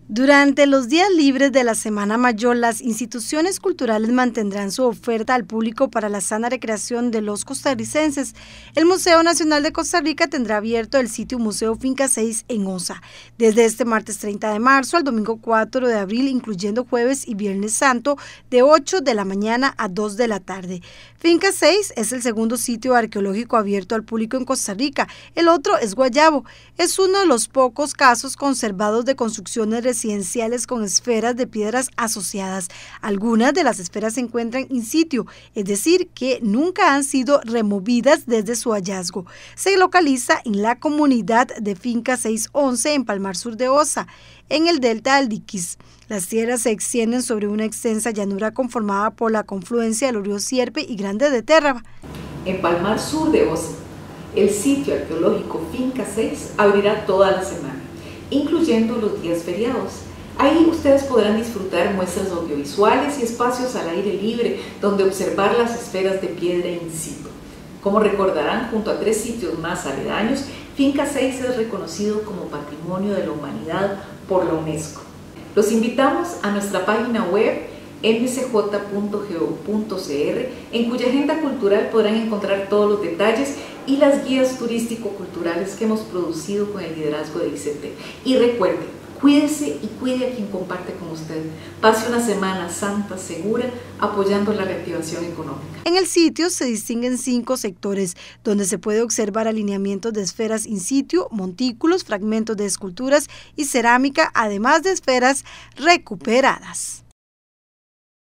Durante los días libres de la Semana Mayor, las instituciones culturales mantendrán su oferta al público para la sana recreación de los costarricenses. El Museo Nacional de Costa Rica tendrá abierto el sitio Museo Finca 6 en Osa, desde este martes 30 de marzo al domingo 4 de abril, incluyendo jueves y viernes santo, de 8 de la mañana a 2 de la tarde. Finca 6 es el segundo sitio arqueológico abierto al público en Costa Rica. El otro es Guayabo. Es uno de los pocos casos conservados de construcciones residenciales con esferas de piedras asociadas. Algunas de las esferas se encuentran in situ, es decir, que nunca han sido removidas desde su hallazgo. Se localiza en la comunidad de Finca 611 en Palmar Sur de Osa, en el delta del Liquis. Las tierras se extienden sobre una extensa llanura conformada por la confluencia de los ríos Sierpe y Grande de Térraba. En Palmar Sur de Osa, el sitio arqueológico Finca 6 abrirá toda la semana, incluyendo los días feriados. Ahí ustedes podrán disfrutar muestras audiovisuales y espacios al aire libre donde observar las esferas de piedra in situ. Como recordarán, junto a 3 sitios más aledaños, Finca 6 es reconocido como Patrimonio de la Humanidad por la UNESCO. Los invitamos a nuestra página web mcj.go.cr, en cuya agenda cultural podrán encontrar todos los detalles y las guías turístico-culturales que hemos producido con el liderazgo de ICT. Y recuerden, cuídese y cuide a quien comparte con usted. Pase una Semana Santa segura apoyando la reactivación económica. En el sitio se distinguen 5 sectores, donde se puede observar alineamientos de esferas in situ, montículos, fragmentos de esculturas y cerámica, además de esferas recuperadas.